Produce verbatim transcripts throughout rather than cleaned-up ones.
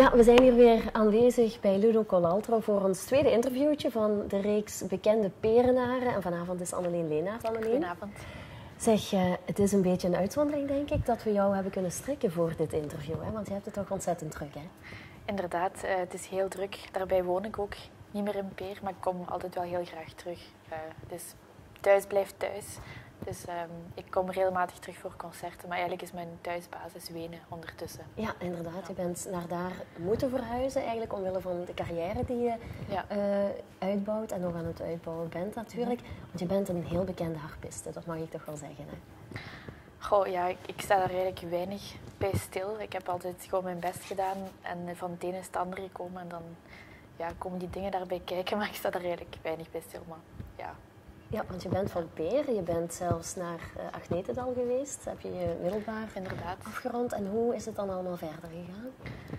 Ja, we zijn hier weer aanwezig bij Ludo Colaltro voor ons tweede interviewtje van de reeks Bekende Perenaren. En vanavond is Anneleen Leenaert. Anneleen. Goedenavond. Zeg, uh, het is een beetje een uitzondering, denk ik, dat we jou hebben kunnen strikken voor dit interview. Hè? Want je hebt het toch ontzettend druk, hè? Inderdaad, uh, het is heel druk. Daarbij woon ik ook niet meer in Peer, maar ik kom altijd wel heel graag terug. Uh, dus thuis blijft thuis. Dus um, ik kom regelmatig terug voor concerten, maar eigenlijk is mijn thuisbasis Wenen ondertussen. Ja, inderdaad. Ja. Je bent naar daar moeten verhuizen, eigenlijk omwille van de carrière die je ja. uh, uitbouwt en nog aan het uitbouwen bent natuurlijk. Mm-hmm. Want je bent een heel bekende harpiste, dat mag ik toch wel zeggen, hè? Goh, ja, ik, ik sta daar eigenlijk weinig bij stil. Ik heb altijd gewoon mijn best gedaan en van het ene is het andere gekomen en dan ja, komen die dingen daarbij kijken, maar ik sta daar eigenlijk weinig bij stil. Maar, ja. Ja, want je bent van Peer, je bent zelfs naar uh, Agnetendal geweest, heb je je middelbaar inderdaad afgerond. En hoe is het dan allemaal verder gegaan?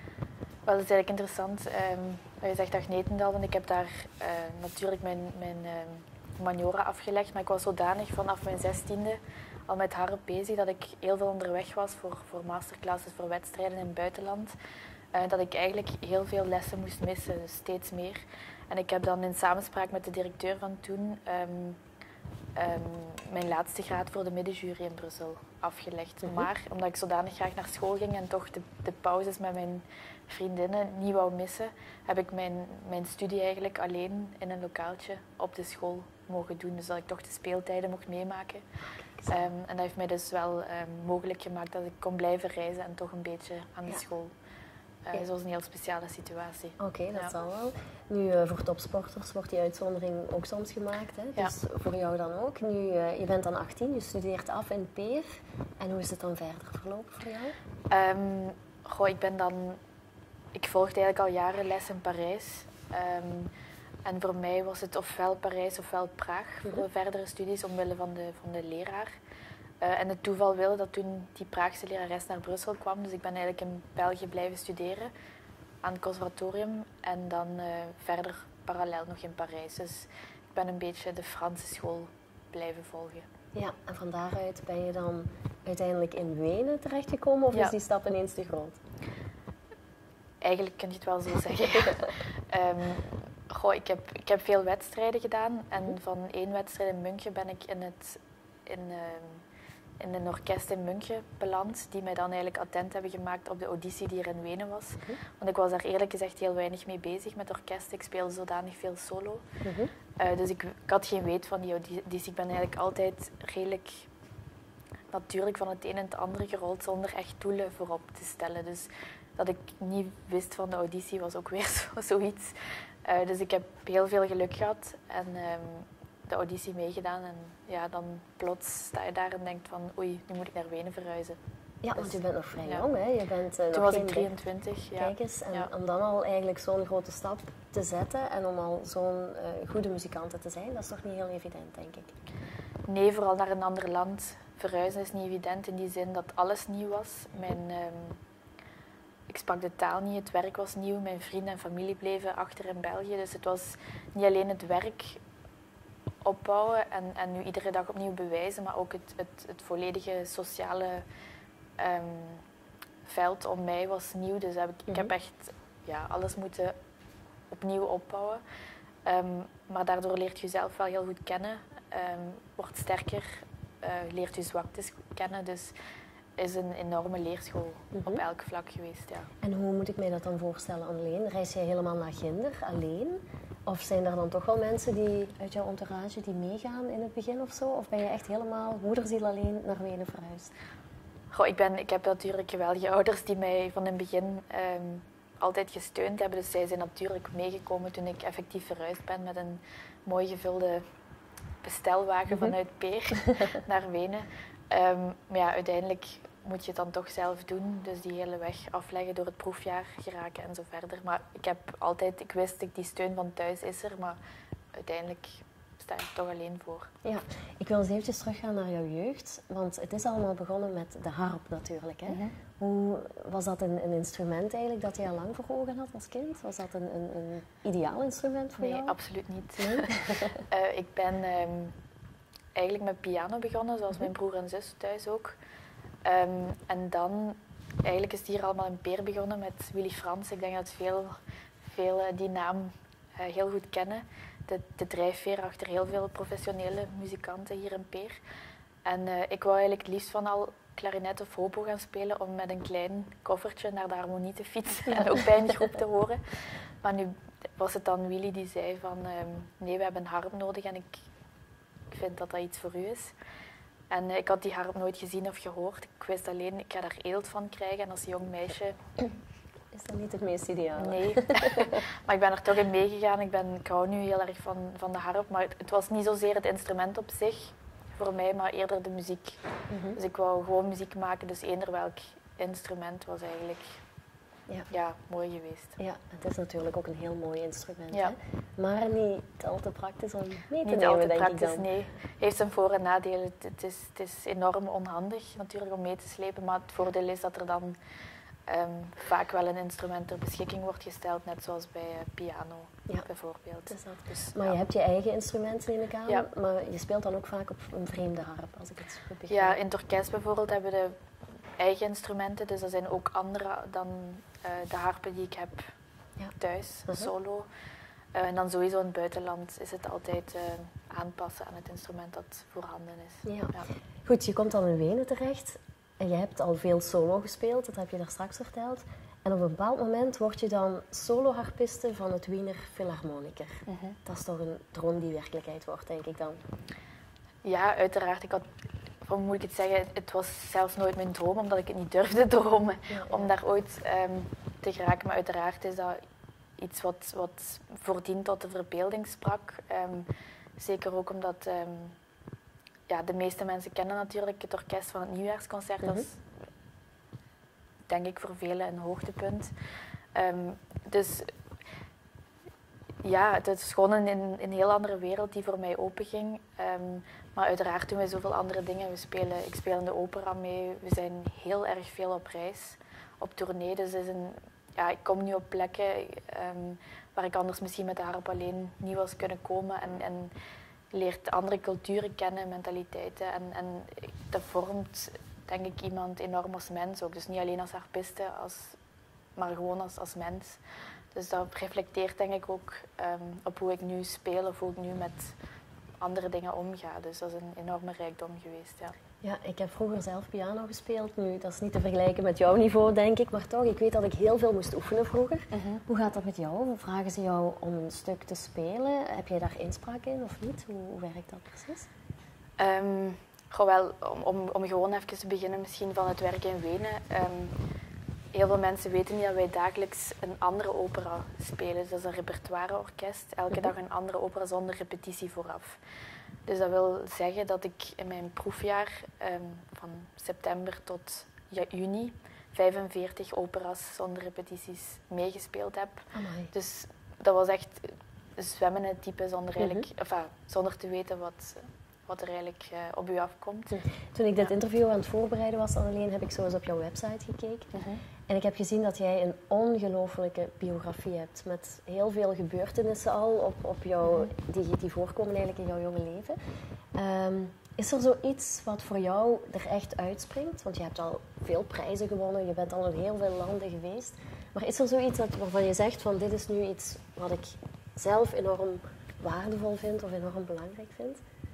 Wel, dat is eigenlijk interessant. Um, je zegt Agnetendal, want ik heb daar uh, natuurlijk mijn, mijn uh, maniora afgelegd, maar ik was zodanig vanaf mijn zestiende al met harp bezig dat ik heel veel onderweg was voor, voor masterclasses, voor wedstrijden in het buitenland. Uh, dat ik eigenlijk heel veel lessen moest missen, dus steeds meer. En ik heb dan in samenspraak met de directeur van toen um, um, mijn laatste graad voor de middenjury in Brussel afgelegd. Mm-hmm. Maar omdat ik zodanig graag naar school ging en toch de, de pauzes met mijn vriendinnen niet wou missen, heb ik mijn, mijn studie eigenlijk alleen in een lokaaltje op de school mogen doen. Dus dat ik toch de speeltijden mocht meemaken. Um, en dat heeft mij dus wel um, mogelijk gemaakt dat ik kon blijven reizen en toch een beetje aan de ja. school. Uh, ja. Dat was een heel speciale situatie. Oké, okay, dat ja. zal wel. Nu, uh, voor topsporters wordt die uitzondering ook soms gemaakt. Hè? Dus ja. voor jou dan ook. Nu, uh, je bent dan achttien, je studeert af in Peer. En hoe is het dan verder verlopen voor jou? Um, goh, ik ben dan... Ik volgde eigenlijk al jaren les in Parijs. Um, en voor mij was het ofwel Parijs ofwel Praag voor mm-hmm. verdere studies omwille van de, van de leraar. Uh, en het toeval wilde dat toen die Praagse lerares naar Brussel kwam. Dus ik ben eigenlijk in België blijven studeren aan het conservatorium. En dan uh, verder parallel nog in Parijs. Dus ik ben een beetje de Franse school blijven volgen. Ja, en van daaruit ben je dan uiteindelijk in Wenen terechtgekomen? Of ja. is die stap ineens te groot? Eigenlijk kun je het wel zo zeggen. um, goh, ik, heb, ik heb veel wedstrijden gedaan. En van één wedstrijd in München ben ik in het... In, uh, in een orkest in München beland, die mij dan eigenlijk attent hebben gemaakt op de auditie die er in Wenen was. Uh-huh. Want ik was daar eerlijk gezegd heel weinig mee bezig met orkest. Ik speelde zodanig veel solo. Uh-huh. Uh, dus ik, ik had geen weet van die auditie. Ik ben eigenlijk altijd redelijk natuurlijk van het een en het andere gerold, zonder echt doelen voorop te stellen. Dus dat ik niet wist van de auditie was ook weer zo, zoiets. Uh, dus ik heb heel veel geluk gehad. En, um, de auditie meegedaan en ja, dan plots sta je daar en denkt van oei, nu moet ik naar Wenen verhuizen. Ja, dus, want je bent nog vrij ja. jong, hè? Je bent, uh, Toen nog was geen ik drieëntwintig. Ja. Kijk eens, en ja. om dan al eigenlijk zo'n grote stap te zetten en om al zo'n uh, goede muzikant te zijn, dat is toch niet heel evident, denk ik? Nee, vooral naar een ander land. Verhuizen is niet evident in die zin dat alles nieuw was. Mijn, um, ik sprak de taal niet, het werk was nieuw, mijn vrienden en familie bleven achter in België. Dus het was niet alleen het werk opbouwen en, en nu iedere dag opnieuw bewijzen, maar ook het, het, het volledige sociale um, veld om mij was nieuw. Dus heb ik, mm-hmm. ik heb echt ja, alles moeten opnieuw opbouwen. Um, maar daardoor leert je jezelf wel heel goed kennen, um, wordt sterker, uh, leert je zwaktes kennen. Dus is een enorme leerschool mm-hmm. op elk vlak geweest. Ja. En hoe moet ik mij dat dan voorstellen, Anneleen? Reis jij helemaal naar Ginder, alleen? Of zijn er dan toch wel mensen die uit jouw entourage die meegaan in het begin of zo? Of ben je echt helemaal moederziel alleen naar Wenen verhuisd? Goh, ik, ben, ik heb natuurlijk geweldige ouders die mij van in het begin um, altijd gesteund hebben. Dus zij zijn natuurlijk meegekomen toen ik effectief verhuisd ben met een mooi gevulde bestelwagen mm-hmm. vanuit Peer naar Wenen. Um, maar ja, uiteindelijk moet je het dan toch zelf doen. Dus die hele weg afleggen, door het proefjaar geraken en zo verder. Maar ik heb altijd, ik wist dat die steun van thuis is er, maar uiteindelijk sta ik er toch alleen voor. Ja, ik wil eens eventjes teruggaan naar jouw jeugd. Want het is allemaal begonnen met de harp natuurlijk. Hè? Mm-hmm. Hoe was dat een, een instrument eigenlijk dat je al lang voor ogen had als kind? Was dat een, een, een ideaal instrument voor nee, jou? Nee, absoluut niet. Nee? uh, ik ben um, eigenlijk met piano begonnen, zoals mm-hmm. mijn broer en zus thuis ook. Um, en dan eigenlijk is het hier allemaal in Peer begonnen met Willy Frans. Ik denk dat veel, veel uh, die naam uh, heel goed kennen. De, de drijfveer achter heel veel professionele muzikanten hier in Peer. En uh, ik wou eigenlijk het liefst van al klarinet of hobo gaan spelen om met een klein koffertje naar de harmonie te fietsen en ook bij een groep te horen. Maar nu was het dan Willy die zei van um, nee, we hebben een harp nodig en ik, ik vind dat dat iets voor u is. En uh, ik had die harp nooit gezien of gehoord. Ik wist alleen, ik ga daar eelt van krijgen en als jong meisje... Is dat niet het meest ideaal? Nee, maar ik ben er toch in meegegaan. Ik, ben, ik hou nu heel erg van, van de harp, maar het, het was niet zozeer het instrument op zich voor mij, maar eerder de muziek. Mm-hmm. Dus ik wou gewoon muziek maken, dus eender welk instrument was eigenlijk ja. Ja, mooi geweest. Ja, het is natuurlijk ook een heel mooi instrument, ja. Hè? Maar niet al te praktisch om mee te niet nemen, al te denk praktisch, ik dan. nee. Het heeft zijn voor- en nadelen. Het, het, is, het is enorm onhandig natuurlijk om mee te slepen, maar het voordeel is dat er dan um, vaak wel een instrument ter beschikking wordt gesteld, net zoals bij uh, piano ja. bijvoorbeeld. Dus dat. Dus, maar ja. je hebt je eigen instrument, neem ik aan, ja. maar je speelt dan ook vaak op een vreemde harp, als ik het goed begrijp. Ja, in het orkest bijvoorbeeld hebben we de eigen instrumenten, dus dat zijn ook andere dan uh, de harpen die ik heb ja. thuis, uh-huh. solo. Uh, en dan sowieso in het buitenland is het altijd uh, aanpassen aan het instrument dat voorhanden is. Ja. Ja. Goed, je komt dan in Wenen terecht en je hebt al veel solo gespeeld, dat heb je daar straks verteld. En op een bepaald moment word je dan solo-harpiste van het Wiener Philharmoniker. Uh-huh. Dat is toch een droom die werkelijkheid wordt, denk ik dan? Ja, uiteraard. Ik had, hoe moet ik het zeggen, het was zelfs nooit mijn droom, omdat ik het niet durfde dromen ja, ja. om daar ooit um, te geraken. Maar uiteraard is dat iets wat, wat voordien tot de verbeelding sprak. Um, zeker ook omdat um, ja, de meeste mensen kennen natuurlijk het orkest van het Nieuwjaarsconcert. Mm-hmm. Dat is denk ik voor velen een hoogtepunt. Um, dus ja, het is gewoon een, een heel andere wereld die voor mij openging. Um, maar uiteraard doen we zoveel andere dingen. We spelen, ik speel in de opera mee. We zijn heel erg veel op reis, op tournee. Dus is een, ja, ik kom nu op plekken um, waar ik anders misschien met de harp alleen niet was kunnen komen. En, en leert andere culturen kennen, mentaliteiten. En, en dat vormt, denk ik, iemand enorm als mens ook. Dus niet alleen als harpiste, als, maar gewoon als, als mens. Dus dat reflecteert denk ik ook um, op hoe ik nu speel of hoe ik nu met andere dingen omga. Dus dat is een enorme rijkdom geweest, ja. Ja, ik heb vroeger zelf piano gespeeld. Nu, dat is niet te vergelijken met jouw niveau, denk ik. Maar toch, ik weet dat ik heel veel moest oefenen vroeger. Uh-huh. Hoe gaat dat met jou? Vragen ze jou om een stuk te spelen? Heb jij daar inspraak in of niet? Hoe, hoe werkt dat precies? Um, goh, wel, om, om, om gewoon even te beginnen misschien van het werk in Wenen. Um, Heel veel mensen weten niet dat wij dagelijks een andere opera spelen. Dus dat is een repertoireorkest. Elke mm-hmm. dag een andere opera zonder repetitie vooraf. Dus dat wil zeggen dat ik in mijn proefjaar um, van september tot juni vijfenveertig opera's zonder repetities meegespeeld heb. Amai. Dus dat was echt zwemmen in het diepe zonder, eigenlijk, mm-hmm. enfin, zonder te weten wat... wat er eigenlijk uh, op u afkomt. Toen ik dit ja. interview aan het voorbereiden was, Annelien, heb ik zo eens op jouw website gekeken. Uh-huh. En ik heb gezien dat jij een ongelooflijke biografie hebt. Met heel veel gebeurtenissen al op, op jou, uh-huh. die, die voorkomen eigenlijk in jouw jonge leven. Um, is er zoiets wat voor jou er echt uitspringt? Want je hebt al veel prijzen gewonnen, je bent al in heel veel landen geweest. Maar is er zoiets dat, waarvan je zegt van dit is nu iets wat ik zelf enorm waardevol vind of enorm belangrijk vind?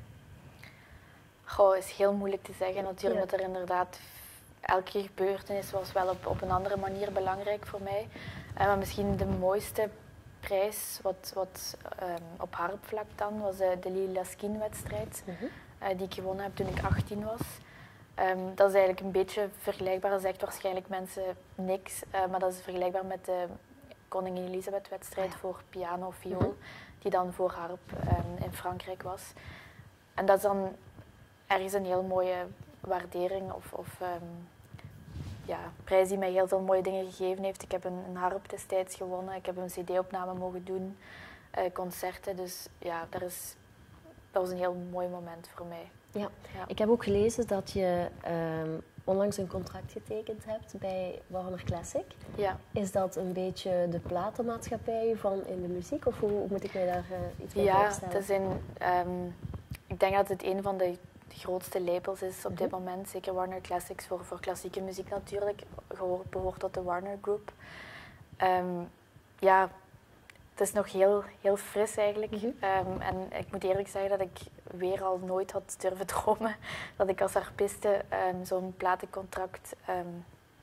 Goh, is heel moeilijk te zeggen. Natuurlijk ja. dat er inderdaad elke gebeurtenis was wel op, op een andere manier belangrijk voor mij. Uh, maar misschien de mooiste prijs wat, wat um, op harpvlak dan was uh, de Lili Laskin-wedstrijd uh-huh. uh, die ik gewonnen heb toen ik achttien was. Um, dat is eigenlijk een beetje vergelijkbaar. Dat zegt waarschijnlijk mensen niks, uh, maar dat is vergelijkbaar met de Koningin Elisabeth-wedstrijd ja. voor piano, viool, uh-huh. die dan voor harp um, in Frankrijk was. En dat is dan ergens een heel mooie waardering of, of um, ja, prijs die mij heel veel mooie dingen gegeven heeft. Ik heb een, een harp destijds gewonnen, ik heb een cd-opname mogen doen, uh, concerten. Dus ja, dat, is, dat was een heel mooi moment voor mij. Ja. Ja. Ik heb ook gelezen dat je um, onlangs een contract getekend hebt bij Warner Classic. Ja. Is dat een beetje de platenmaatschappij van in de muziek? Of hoe, hoe moet ik mij daar uh, iets bij ja, voorstellen? Ja, het is een... Um, ik denk dat het een van de de grootste labels is op dit moment. Zeker Warner Classics voor, voor klassieke muziek natuurlijk. Gehoord, behoort tot de Warner Group. Um, ja, het is nog heel, heel fris eigenlijk. Mm-hmm. um, en ik moet eerlijk zeggen dat ik weer al nooit had durven dromen dat ik als harpiste um, zo'n platencontract um,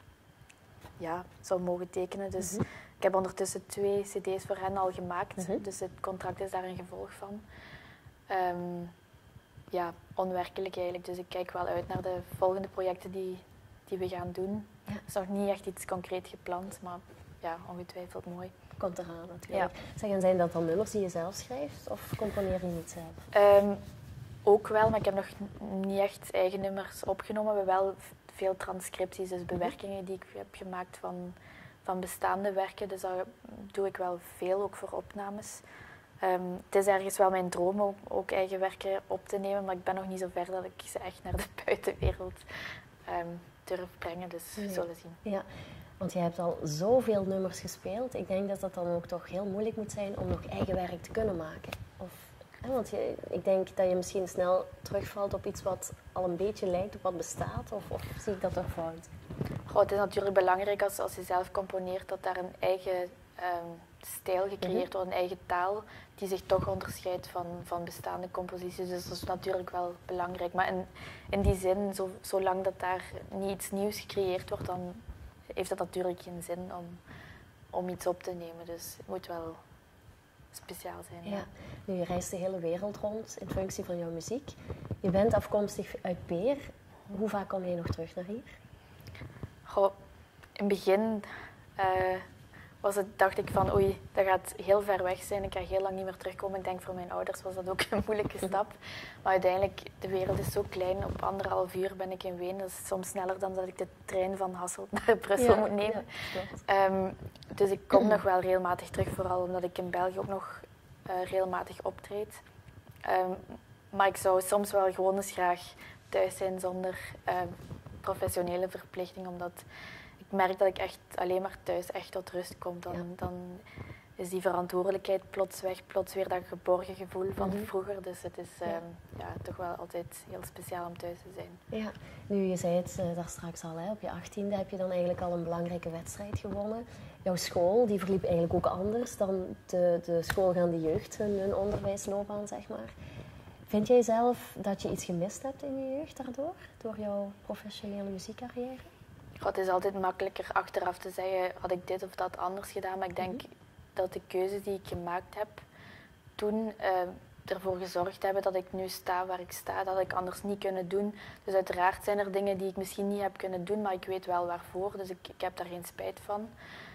ja, zou mogen tekenen. Dus mm-hmm. ik heb ondertussen twee cd's voor hen al gemaakt. Mm-hmm. Dus het contract is daar een gevolg van. Um, ja, onwerkelijk eigenlijk. Dus ik kijk wel uit naar de volgende projecten die, die we gaan doen. Ja. Er is nog niet echt iets concreet gepland, maar ja, ongetwijfeld mooi. Komt eraan natuurlijk. Ja. Zeg, en zijn dat dan nummers die je zelf schrijft of componeer je niet zelf? Um, ook wel, maar ik heb nog niet echt eigen nummers opgenomen. We hebben wel veel transcripties, dus bewerkingen die ik heb gemaakt van, van bestaande werken. Dus daar doe ik wel veel, ook voor opnames. Um, het is ergens wel mijn droom om ook eigen werken op te nemen, maar ik ben nog niet zo ver dat ik ze echt naar de buitenwereld um, durf brengen. Dus nee. we zullen zien. Ja. Want je hebt al zoveel nummers gespeeld. Ik denk dat dat dan ook toch heel moeilijk moet zijn om nog eigen werk te kunnen maken. Of, hè, want je, ik denk dat je misschien snel terugvalt op iets wat al een beetje lijkt op wat bestaat. Of, of zie ik dat toch fout? Goh, het is natuurlijk belangrijk als, als je zelf componeert dat daar een eigen um, stijl gecreëerd mm-hmm. wordt, een eigen taal die zich toch onderscheidt van, van bestaande composities. Dus dat is natuurlijk wel belangrijk. Maar in, in die zin, zo, zolang dat daar niet iets nieuws gecreëerd wordt, dan heeft dat natuurlijk geen zin om, om iets op te nemen. Dus het moet wel speciaal zijn. Ja. Ja. Nu, je reist de hele wereld rond in functie van jouw muziek. Je bent afkomstig uit Beer. Hoe vaak kom je nog terug naar hier? Goh, in het begin uh, was het, dacht ik van oei, dat gaat heel ver weg zijn. Ik ga heel lang niet meer terugkomen. Ik denk voor mijn ouders was dat ook een moeilijke stap. Maar uiteindelijk, de wereld is zo klein. Op anderhalf uur ben ik in Wenen. Dat is soms sneller dan dat ik de trein van Hasselt naar Brussel ja, moet nemen. Ja, um, dus ik kom nog wel regelmatig terug. Vooral omdat ik in België ook nog uh, regelmatig optreed. Um, maar ik zou soms wel gewoon eens graag thuis zijn zonder uh, professionele verplichting. Omdat ik merk dat ik echt alleen maar thuis echt tot rust kom. Dan, ja. dan is die verantwoordelijkheid plots weg, plots weer dat geborgen gevoel van mm-hmm. vroeger. Dus het is um, ja, toch wel altijd heel speciaal om thuis te zijn. Ja, nu je zei het uh, daar straks al, hè, op je achttiende heb je dan eigenlijk al een belangrijke wedstrijd gewonnen. Jouw school die verliep eigenlijk ook anders dan de, de schoolgaande jeugd, hun, hun onderwijsloopbaan, zeg maar. Vind jij zelf dat je iets gemist hebt in je jeugd daardoor, door jouw professionele muziekcarrière? Goh, het is altijd makkelijker achteraf te zeggen, had ik dit of dat anders gedaan. Maar ik denk mm-hmm. dat de keuzes die ik gemaakt heb toen uh, ervoor gezorgd hebben dat ik nu sta waar ik sta. Dat had ik anders niet kunnen doen. Dus uiteraard zijn er dingen die ik misschien niet heb kunnen doen, maar ik weet wel waarvoor. Dus ik, ik heb daar geen spijt van.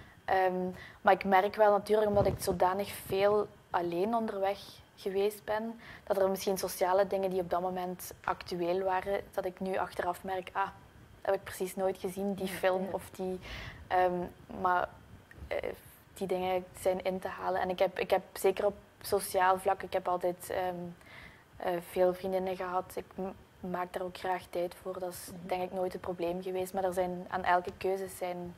Um, maar ik merk wel natuurlijk, omdat ik zodanig veel alleen onderweg geweest ben, dat er misschien sociale dingen die op dat moment actueel waren, dat ik nu achteraf merk, ah, heb ik precies nooit gezien, die film of die... Um, maar uh, die dingen zijn in te halen. En ik heb, ik heb zeker op sociaal vlak, ik heb altijd um, uh, veel vriendinnen gehad. Ik m- maak daar ook graag tijd voor. Dat is denk ik nooit een probleem geweest. Maar er zijn, aan elke keuze zijn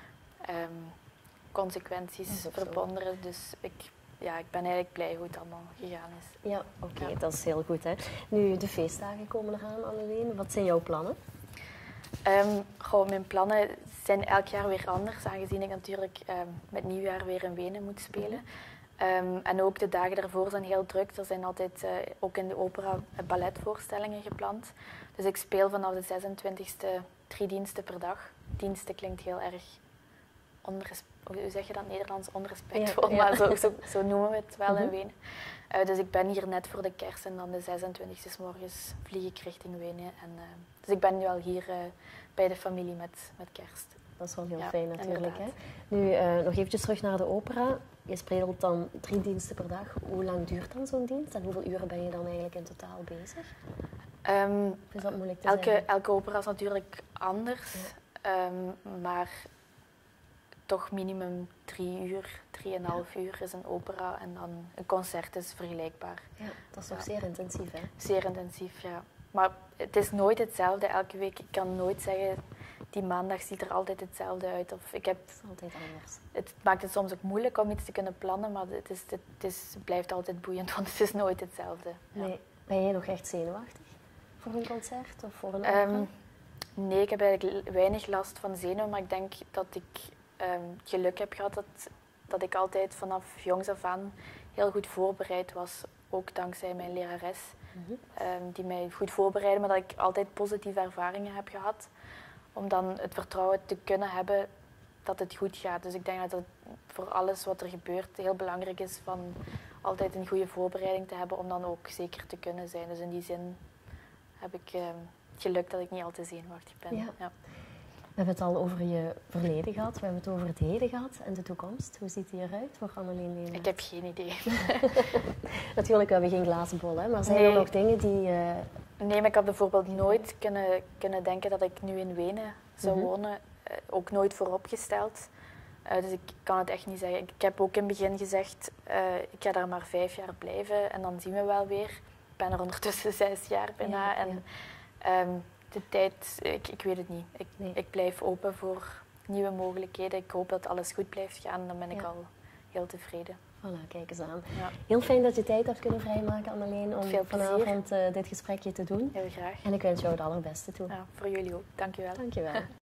um, consequenties verbonden. Dus ik, ja, ik ben eigenlijk blij hoe het allemaal gegaan is. Ja, oké, okay, ja. Dat is heel goed. Hè. Nu, de feestdagen komen eraan, Anneleen. Wat zijn jouw plannen? Um, goh, mijn plannen zijn elk jaar weer anders, aangezien ik natuurlijk um, met nieuwjaar weer in Wenen moet spelen. Um, en ook de dagen daarvoor zijn heel druk. Er zijn altijd uh, ook in de opera balletvoorstellingen gepland. Dus ik speel vanaf de zesentwintigste drie diensten per dag. Diensten klinkt heel erg onrespectvol. Hoe zeg je dat Nederlands? Onrespectvol, ja, ja. maar zo, zo, zo noemen we het wel mm-hmm. in Wenen. Uh, dus ik ben hier net voor de kerst en dan de zesentwintigste 's morgens vlieg ik richting Wenen. En, uh, dus ik ben nu al hier uh, bij de familie met, met kerst. Dat is wel heel ja, fijn natuurlijk. Hè? Nu uh, nog eventjes terug naar de opera. Je speelt dan drie diensten per dag. Hoe lang duurt dan zo'n dienst en hoeveel uren ben je dan eigenlijk in totaal bezig? Um, is dat moeilijk te elke, zeggen? Elke opera is natuurlijk anders, ja. um, maar toch minimum drie uur, drieënhalf ja. uur is een opera en dan een concert is vergelijkbaar. Ja, dat is toch ja. zeer intensief, hè? Zeer intensief, ja. Maar het is nooit hetzelfde elke week. Ik kan nooit zeggen, die maandag ziet er altijd hetzelfde uit. Of ik heb, het is altijd anders. Het maakt het soms ook moeilijk om iets te kunnen plannen, maar het, is, het, is, het blijft altijd boeiend, want het is nooit hetzelfde. Ja. Nee. Ben jij nog echt zenuwachtig voor een concert of voor een opera? Um, nee, ik heb eigenlijk weinig last van zenuwen, maar ik denk dat ik um, geluk heb gehad dat, dat ik altijd vanaf jongs af aan heel goed voorbereid was. Ook dankzij mijn lerares, mm-hmm. um, die mij goed voorbereidde, maar dat ik altijd positieve ervaringen heb gehad. Om dan het vertrouwen te kunnen hebben dat het goed gaat. Dus ik denk dat het voor alles wat er gebeurt heel belangrijk is van altijd een goede voorbereiding te hebben om dan ook zeker te kunnen zijn. Dus in die zin heb ik uh, geluk dat ik niet al te zenuwachtig ben. Ja. Ja. We hebben het al over je verleden gehad, we hebben het over het heden gehad en de toekomst. Hoe ziet die eruit voor Anneleen Leenaert? Ik heb geen idee. Natuurlijk hebben we geen glazen bol, hè? Maar zijn nee. er nog dingen die... Uh... Nee, maar ik had bijvoorbeeld nooit kunnen, kunnen denken dat ik nu in Wenen zou mm-hmm. wonen. Uh, ook nooit vooropgesteld. Uh, dus ik kan het echt niet zeggen. Ik, ik heb ook in het begin gezegd, uh, ik ga daar maar vijf jaar blijven en dan zien we wel weer. Ik ben er ondertussen zes jaar bijna. Ja, en, ja. um, de tijd, ik, ik weet het niet. Ik, nee. ik blijf open voor nieuwe mogelijkheden. Ik hoop dat alles goed blijft gaan en dan ben ik ja. al heel tevreden. Voilà, kijk eens aan. Ja. Heel fijn dat je tijd hebt kunnen vrijmaken, Anneleen, om Veel vanavond uh, dit gesprekje te doen. Heel graag. En ik wens jou het allerbeste toe. Ja, voor jullie ook. Dank je wel. Dank je wel.